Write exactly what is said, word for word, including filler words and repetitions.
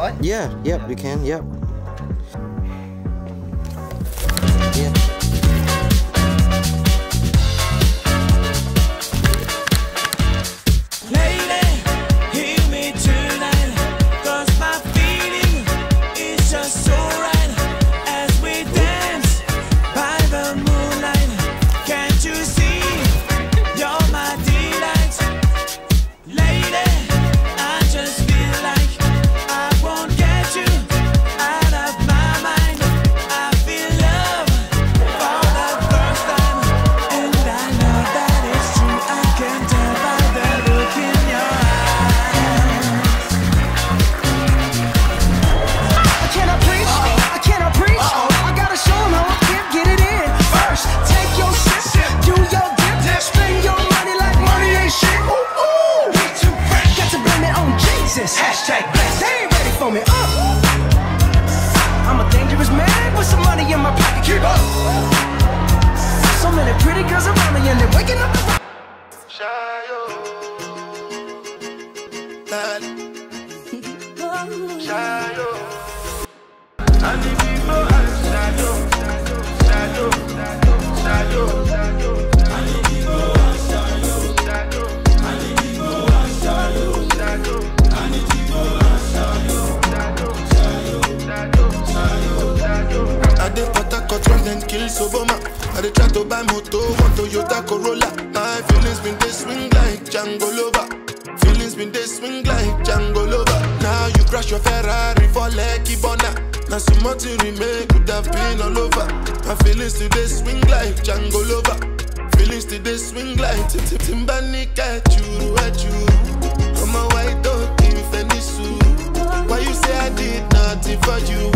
right? Yeah, yep, you can, yep. Yeah. Hashtag blessed. They ain't ready for me. Uh. I'm a dangerous man with some money in my pocket. Keep up. So many pretty girls around me and they're waking up. Shayo. Shayo. And the people are shayo. Shayo. Shayo. Shayo. And the people are shayo. Shayo. And the people are shayo. Shayo. I did Pataco run and kill Soboma. I did try to buy Moto, one Toyota Corolla. My feelings been they swing like Django Lover. Feelings been they swing like Django Lover. Now you crash your Ferrari for Lucky Bona. Now some more to remake could have been all over. My feelings today swing like Django Lover. Feelings today swing like Timbani at you, at you. I'm a white dog in Fenisu. Why you say I did nothing for you?